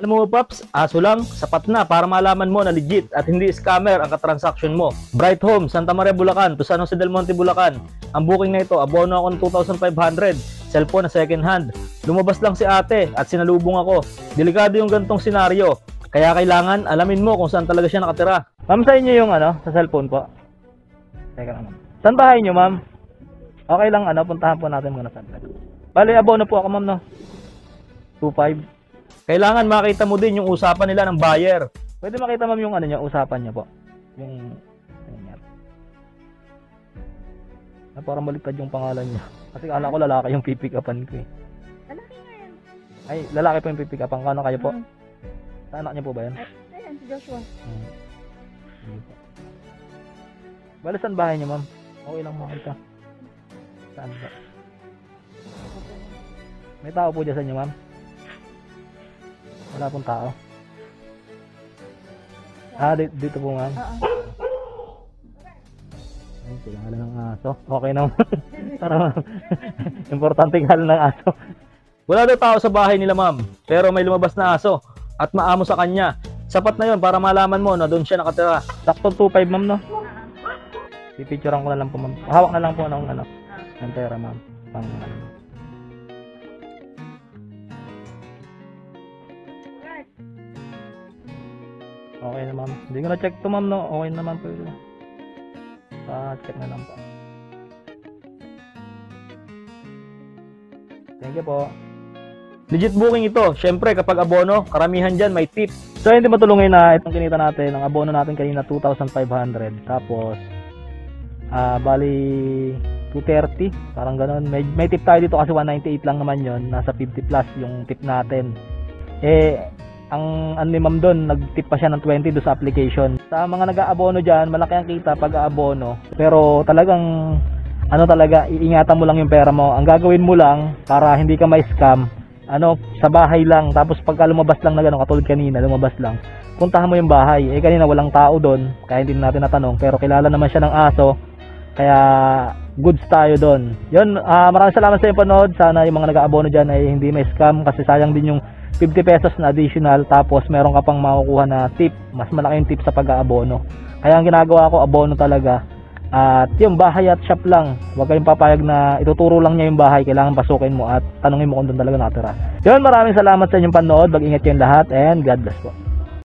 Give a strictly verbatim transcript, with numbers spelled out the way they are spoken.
Alam mo Paps, aso lang, sapat na para malaman mo na legit at hindi scammer ang katransaction mo. Bright Home, Santa Maria, Bulacan to San Jose del Monte, Bulacan. Ang booking na ito, abono ako ng two thousand five hundred, cellphone na second hand. Lumabas lang si ate at sinalubong ako. Delikado yung gantong senaryo, kaya kailangan alamin mo kung saan talaga siya nakatira. Ma'am, sa inyo yung ano, sa cellphone po? Teka lang. Saan bahay nyo, ma'am? Okay lang, ano, puntahan po natin muna saan. Bali, abono po ako, ma'am, no? two five. Kailangan makita mo din yung usapan nila ng buyer. Pwede makita ma'am yung ano niya, usapan niya po. Yung ganyan. Na parang baliktad yung pangalan niya. Kasi akala ko lalaki yung pipick upan ko eh. Lalaki nga yan. Ay, lalaki po yung pipick upan. Kano kayo po? Hmm. Sa anak niya po ba yan? Ay, ayan, si Joshua. Hmm. Bali, saan bahay niya ma'am? Okay lang makita. Saan ba? May tao po dyan sa inyo ma'am? Wala pong tao. Ah, dito, dito po ma'am. Oo. Ay, tingalan ng aso. Okay naman. Para importante ngalan ng aso. Wala daw tao sa bahay nila ma'am, pero may lumabas na aso at maamo sa kanya. Sapat na yon para malaman mo na doon siya nakatira. Sakto two five ma'am, no? Pipicturean ko na lang po ma'am. Hawak na lang po ng ano, ng pera ma'am. Pang ano. Okay na ma'am. Hindi ko na check to ma'am, no? Okay naman po yun. Pa-check na lang po. Thank you po. Legit booking ito. Siyempre, kapag abono, karamihan dyan may tip. So, hindi matulungin na itong kinita natin. Ang abono natin kanina, two thousand five hundred. Tapos, ah, uh, bali, two thirty. Parang ganun. May, may tip tayo dito kasi one ninety-eight lang naman yon. Nasa fifty plus yung tip natin. Eh, ang ano ni ma'am doon, nag-tip pa siya ng twenty do sa application. Sa mga nag-aabono dyan, malaki ang kita pag aabono. Pero talagang, ano talaga, iingatan mo lang yung pera mo. Ang gagawin mo lang, para hindi ka ma-scam, ano, sa bahay lang. Tapos pagka lumabas lang na gano'n, katulad kanina, lumabas lang, puntahan mo yung bahay. Eh kanina walang tao doon, kaya hindi natin natanong. Pero kilala naman siya ng aso, kaya goods tayo doon. Yun, uh, maraming salamat sa yung panood. Sana yung mga nag-aabono dyan ay hindi ma-scam, kasi sayang din yung fifty pesos na additional, tapos meron ka pang makukuha na tip. Mas malaki yung tip sa pag-aabono. Kaya ang ginagawa ko, abono talaga. At yung bahay at shop lang. Huwag kayong papayag na ituturo lang niya yung bahay. Kailangan pasukin mo at tanungin mo kung doon talaga nakatira. Yun, maraming salamat sa inyong panood. Mag-ingat kayong lahat and God bless po.